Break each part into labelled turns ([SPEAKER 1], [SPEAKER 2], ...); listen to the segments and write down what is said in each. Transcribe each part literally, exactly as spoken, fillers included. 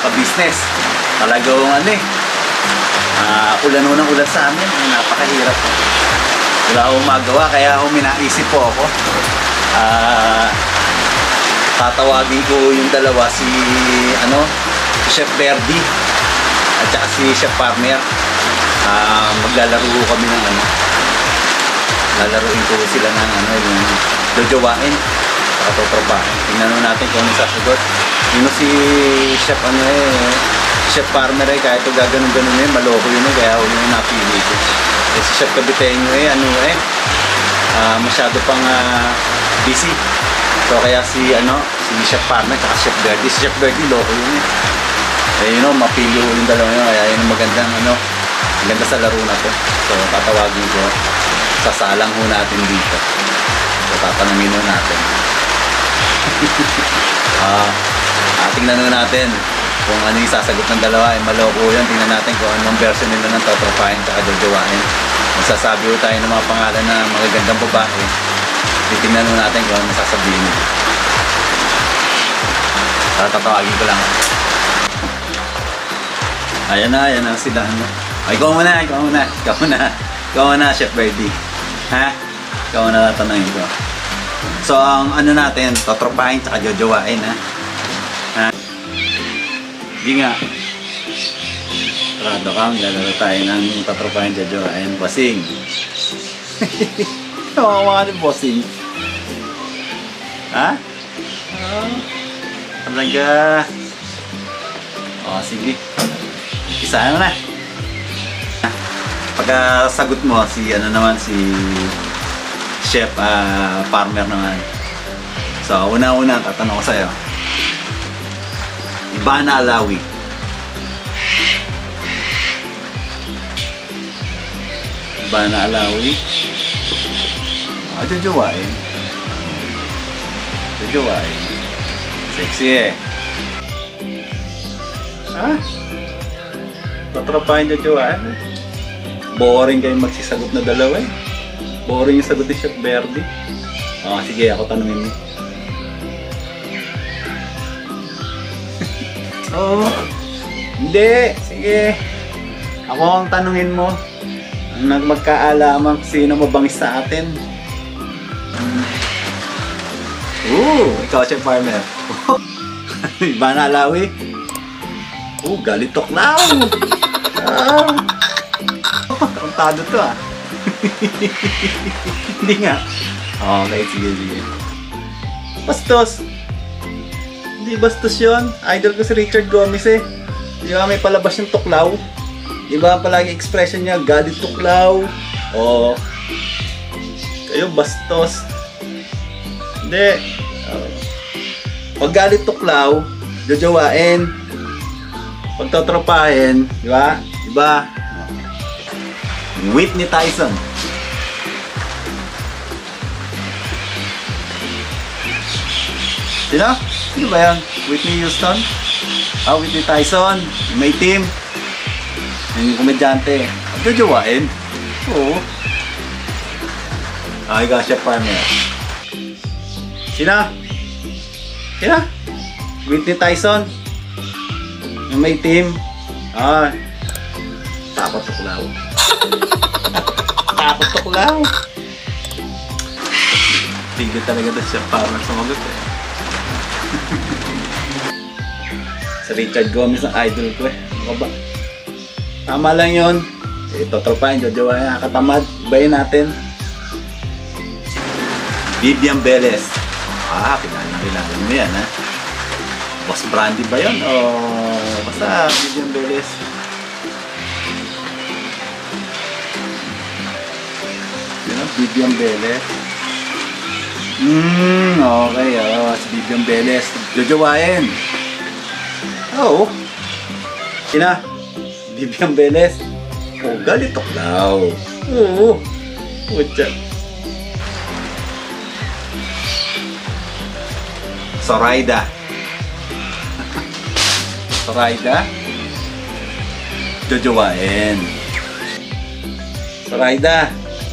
[SPEAKER 1] ka-business. Talagang ano eh, uh, ulan ng ulan sa amin, napakahirap. Wala akong magawa, kaya ako minaisip po ako. Uh, tatawagin ko yung dalawa, si ano, si Chef Berdy at saka si Chef Farmer. Uh, maglalaro kami ng ano, lalaruin ko sila ng ano, yung jojowain, katotropahin. Tingnan natin kung ano sasagot. Yun si Chef ano eh, Chef Farmer eh, kahit ito gaganon-ganon eh, maloko yun eh, kaya huli yung napili ko. Eh, si Chef Caviteño eh, ano eh, uh, masyado pang uh, busy. So kaya si ano, si Chef Farmer at Chef Berdy, si Chef Berdy loko yun eh. Eh yun know, mapili ko yung dalawa yun, kaya yun ang magandang ano, maganda sa laro na to. So tatawagin ko, sasalang ho natin dito. So tatanungin ho natin. Ah, uh, tingnan ho natin kung ano yung sasagot ng dalawa. Eh, maloko yun. Tingnan natin kung anong version nila ng totropahin at jojowain. Magsasabi ho tayo ng mga pangalan na magagandang babae. Titingnan ho natin kung ano sasabihin nila. Tatawagin ko lang. Ayan na, ayan na sila. Ano? Ay, ikaw muna, ikaw muna. Ikaw muna. Ikaw muna, Chef Berdy. Ha? Ikaw muna tatanungin ko. So, ang ano natin, totropahin at jojowain, ha? Ha? Hindi nga. Rado ka, maglalaro tayo ng totropahin at jojowain. Bossing. Kawawa ka ni Bossing. Ha? Oh. Talaga. O, sige. Isahan mo na. Pagka sagot mo, si ano naman, si Chef uh, Farmer naman. So, una-una, tatanong ko sa'yo. Ivana Alawi. Ivana Alawi. Ah, jojowain. Jojowain. Sexy eh. Ha? Totropahin jojowain. Boring kayong magsisagot na dalawa eh. Boring yung sagot ni Chef Berdy. Oh, sige, ako tanungin mo. Oh, hindi. Sige. Ako ang tanungin mo. Ang magkaalaman kung sino mabangis sa atin. Ooh, ikaw, Chef Farmer. Ivana Alawi. Oh, galit toklaw. Ah. Kontado to ah. Hindi nga. Okay, sige, sige. Bastos. Hindi bastos yun. Idol ko si Richard Gomez eh. Di ba may palabas yung tuklaw? Di ba palagi expression niya, galit tuklaw? O, kayo bastos. Hindi. Uh, pag galit tuklaw, jojowain. Pag totropahin, di ba? Di ba? Whitney Tyson. Sino? Sino ba yan? Whitney Houston? Ah, Whitney Tyson. May team. Yung komedyante. Jojowain. Oo. Ah, ikaw, Chef Farmer. Sino? Sino? Whitney Tyson. Yung may team. Ah. Takot tuklaw. Takot tuklaw. Tigil talaga doon Chef Farmer sumagot eh. Si Richard Gomez ang idol ko eh. Ano ba? Tama lang yun. Ito, tropahin, jojowain, nakatamad. Ibayin natin. Vivian Velez. Ah, pinalala mo yan ha. Boss Brandy ba yun? O basta Vivian Velez. Yun know, Vivian Velez. Hmm, okay. Oh, si Vivian Velez. Jojowain. Oo. Sina? Vivian Velez. Oh, galit tuklaw. Oo. What's Zoraida. Zoraida. Jojowain. Zoraida.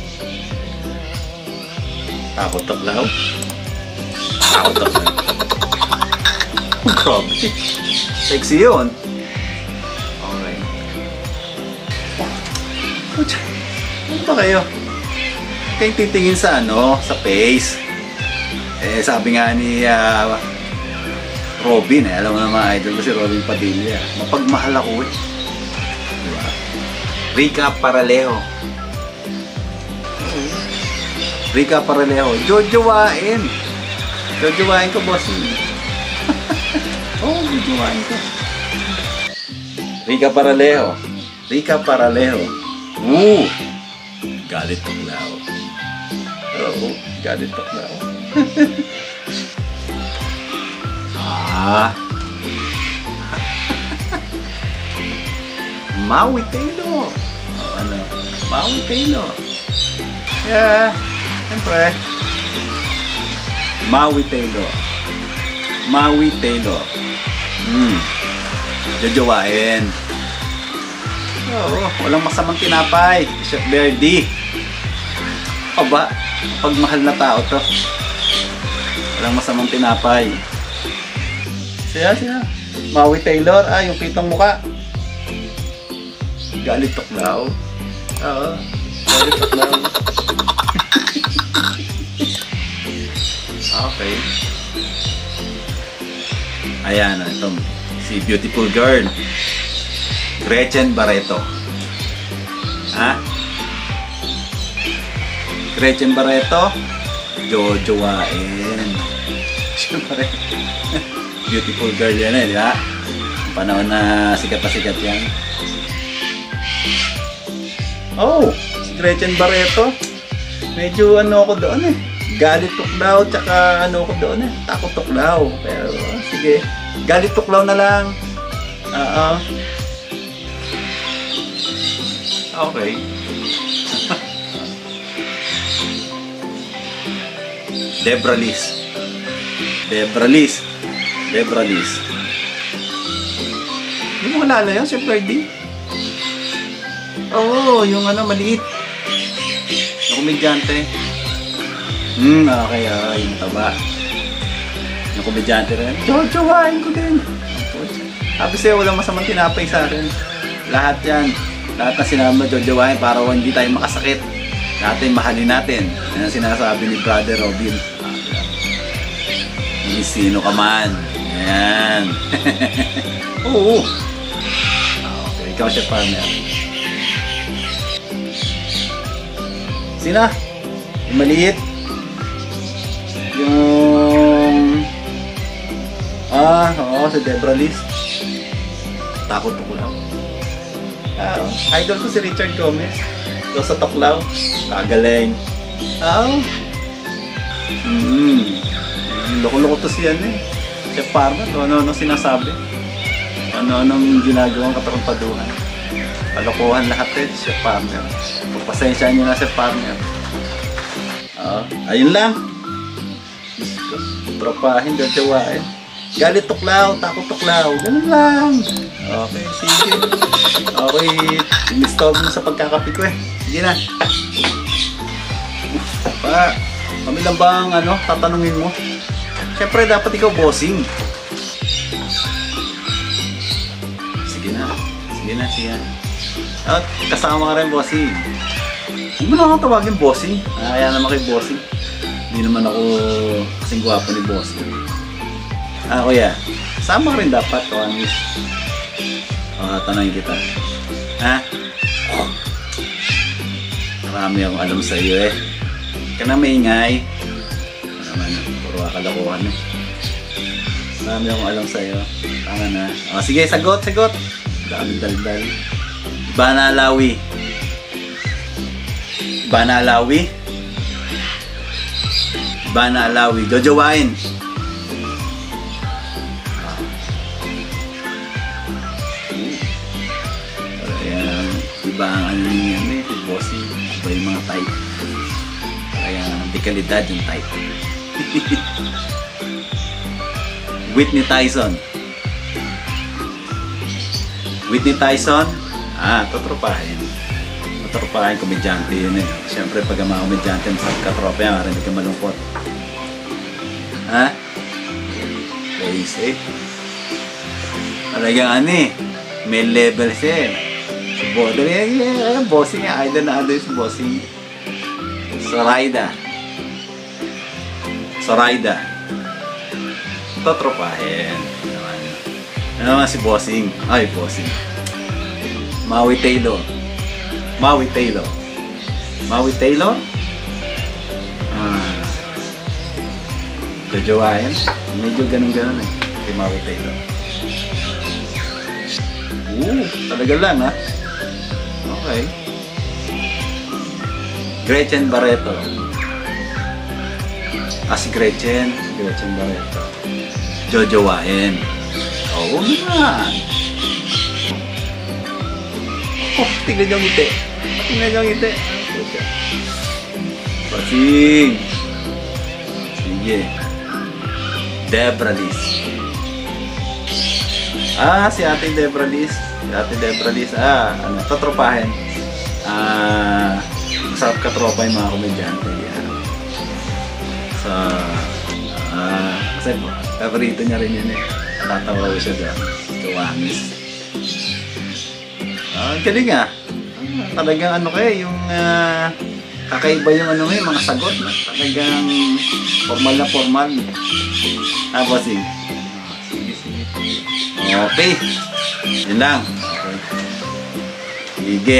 [SPEAKER 1] Takot tuklaw. Takot tuklaw. Grabe. Sexy yun. Ano ba kayo? Kayong titingin sa ano, sa face. Eh, sabi nga ni uh, Robin, eh, alam mo na mga idol ko si Robin Padilla. Mapagmahal ako eh. Diba? Rica Paralejo. Rica Paralejo. Jojowain. Jojowain ko, bossing. Oo, oh, jojowain ko. Rica Paralejo. Rica Paralejo. Woo! Galit tuklaw. Oo, galit tuklaw. Ah. Maui Taylor. Oh, ano? Maui Taylor. Yeah, siyempre. Maui Taylor. Maui Taylor. Hmm. Jojowain. Oo, walang masamang tinapay. Chef Verdi. Aba, pagmahal na tao to. Walang masamang tinapay. Siya, siya. Maui Taylor. Ah, yung pitong muka. Galit tuklaw. Oo. Galit tuklaw. Okay. Ayan, ito. Si beautiful girl. Gretchen Barreto. Ha? Gretchen Barreto. Jojowain. Siyempre. Beautiful girl yan eh, di ba? Panahon na sikat na sikat yan. Oh, si Gretchen Barreto. Medyo ano ako doon eh. Galit tuklaw, tsaka ano ako doon eh. Takot tuklaw. Pero sige. Galit tuklaw na lang. Oo. Okay. Debra Liz. Debra Liz. Debra Liz. Hindi mo kilala yun, si Ferdy? Oo, oh, yung ano, maliit. Yung komedyante. Hmm, okay, ah, yung taba. Yung komedyante rin. Jojowain ko din. Sabi sa'yo, walang masamang tinapay sa akin. Lahat yan. Lahat na sinabi mo, jojowain para hindi tayo makasakit. Lahat ay mahalin natin. Yan ang sinasabi ni Brother Robin. Hindi sino ka man. Ayan. Oo. Okay, ikaw siya partner. Sina? Yung maliit. Yung... Ah, oo, si Debra Liz. Takot ako lang. Uh, idol ko si Richard Gomez. Ito sa Toklaw. Kagaling. Oo. Hmm. Loko-loko to siya eh. Chef Parma, ano-ano sinasabi. Ano-anong ginagawang katarumpaduhan. Kalokohan lahat eh, Chef Parma. Pagpasensyaan nyo na, Chef Parma. Oo. Ayun lang. Tropahin, jojowain. Galit tuklaw, takot tuklaw. Ganun lang. Okay, sige. Okay, in-stop mo sa pagkakapi ko eh. Sige na. Pa, kami lang bang ano, tatanungin mo? Siyempre, dapat ikaw bossing. Sige na. Sige na, sige na. At kasama ka rin bossing. Huwag mo na akong tawagin bossing. Ah, kaya naman kay bossing. Hindi naman ako kasing gwapo ni bossing. Ah, kuya. Kasama ka rin dapat, Kawamis. O, tanongin kita. Ha? Marami akong alam sa iyo eh. Hindi ka na maingay. Ano naman, puro kalokohan eh. Marami akong alam sa iyo. Tama na. O, sige, sagot, sagot. Dami daldal. Ibana Alawi. Ibana Alawi. Ibana Alawi. Jojowain. Iba ang ano niya eh, si bossy. Iba yung mga type. Kaya di kalidad yung type. Whitney Tyson. Whitney Tyson. Ah, tutropahin. Tutropahin, komedyante yun eh. Siyempre pag ang mga komedyante masarap katropa yan, marinig ka malungkot. Ha? Basic. Talagang ano eh, may level siya eh. Bo, dali, yeah, bossing nga. Idol na idol si bossing. Zoraida. Zoraida. Totropahin. Ano naman si bossing? Ay, bossing. Maui Taylor. Maui Taylor. Maui Taylor? Ah. Jojowain? Medyo ganun-ganun eh. Kay Maui Taylor. Oo, talaga lang ha. Okay. Gretchen Barreto. Ah, si Gretchen. Gretchen Barreto. Jojowain. Oo naman. Oh, tingnan niyo ang ngiti. Tingnan niyo ang ngiti. Basing. Sige. Debra Liz. Ah, si Ate Debra Liz. Si Ate Debra Liz. Ah, ano, tatropahin. Ah, masarap katropa yung mga komedyante. Yan. Sa, ah, kasi po, favorito niya rin yun eh. Natatawa ko siya doon. Tuwamis. Ah, galing ah. Ah, talagang ano kayo, yung uh, kakaiba yung ano ngayon, mga sagot na. Talagang formal na formal. Ah, bossing. Sige, sige. Okay. Yun lang. Okay. Sige.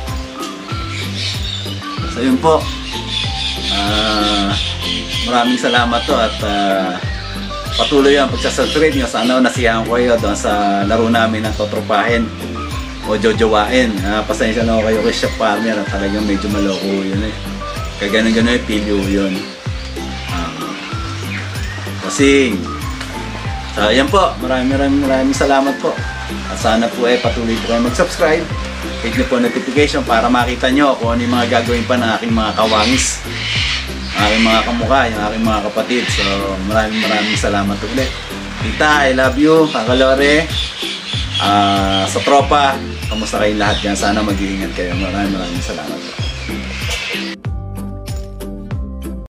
[SPEAKER 1] So yun po. Ah, maraming salamat to at uh, patuloy ang pagsasubscribe nyo. Sana nasiyahan ko kayo doon sa laro namin ng totropahin o jojowain. Uh, pasensya na kayo kay Chef Farmer. Talagang medyo maloko yun eh. Kaya ganun-ganun eh, pilyo yun. Um, kasing. So yan po. Maraming maraming maraming salamat po. At sana po eh patuloy po kayo mag-subscribe. Hit nyo po notification para makita nyo kung ano yung mga gagawin pa ng aking mga kawangis. Aking mga kamukha, yung aking mga kapatid. So, maraming maraming salamat ulit. Tita, I love you. Kakalore. Uh, sa tropa, kamusta kayong lahat dyan? Sana mag-iingat kayo. Maraming maraming salamat.